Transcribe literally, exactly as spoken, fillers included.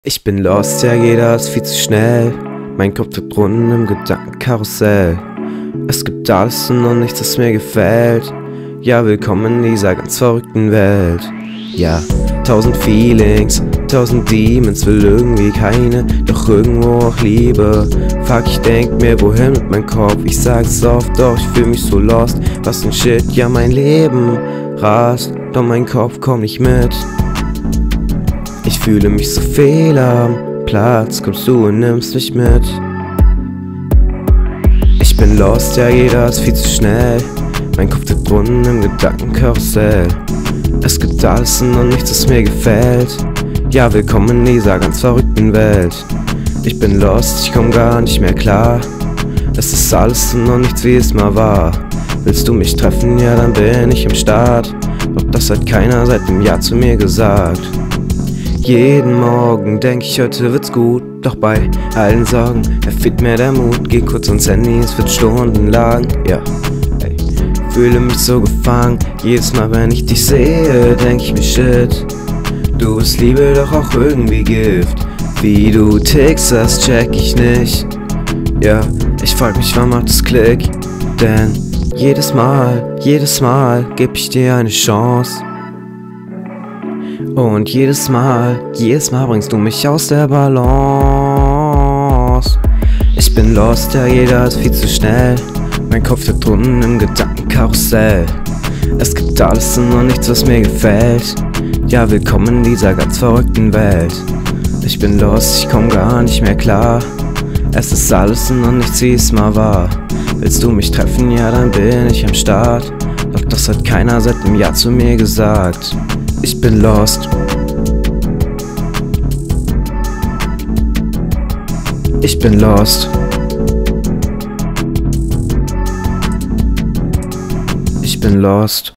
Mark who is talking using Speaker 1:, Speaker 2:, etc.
Speaker 1: Ich bin lost, ja jeder ist viel zu schnell. Mein Kopf wird runden im Gedankenkarussell. Es gibt alles und noch nichts, das mir gefällt. Ja, willkommen in dieser ganz verrückten Welt. Ja, tausend Feelings, tausend Demons, will irgendwie keine, doch irgendwo auch Liebe. Fuck, ich denk mir, wohin mit meinem Kopf? Ich sag's oft, doch ich fühl mich so lost. Was ein Shit, ja mein Leben rast, doch mein Kopf kommt nicht mit. Ich fühle mich so fehl am Platz, kommst du und nimmst mich mit. Ich bin lost, ja jeder ist viel zu schnell. Mein Kopf wird runden im Gedankenkarussell. Es gibt alles und noch nichts, das mir gefällt. Ja, willkommen in dieser ganz verrückten Welt. Ich bin lost, ich komm gar nicht mehr klar. Es ist alles und noch nichts, wie es mal war. Willst du mich treffen, ja dann bin ich im Start. Doch das hat keiner seit dem Jahr zu mir gesagt. Jeden Morgen denk ich, heute wird's gut. Doch bei allen Sorgen erfüllt mir der Mut. Geh kurz ans Handy, es wird stundenlang. Ja, ey, fühle mich so gefangen. Jedes Mal, wenn ich dich sehe, denk ich mir shit. Du bist Liebe, doch auch irgendwie Gift. Wie du tickst, das check ich nicht. Ja, ich frag mich, wann macht es Klick? Denn jedes Mal, jedes Mal geb ich dir eine Chance. Und jedes Mal, jedes Mal bringst du mich aus der Balance. Ich bin lost, ja jeder ist viel zu schnell. Mein Kopf wird drunten im Gedankenkarussell. Es gibt alles und noch nichts, was mir gefällt. Ja, willkommen in dieser ganz verrückten Welt. Ich bin lost, ich komm gar nicht mehr klar. Es ist alles und noch nichts, wie es mal war. Willst du mich treffen, ja dann bin ich am Start. Doch das hat keiner seit dem Jahr zu mir gesagt. Ich bin lost. Ich bin lost. Ich bin lost.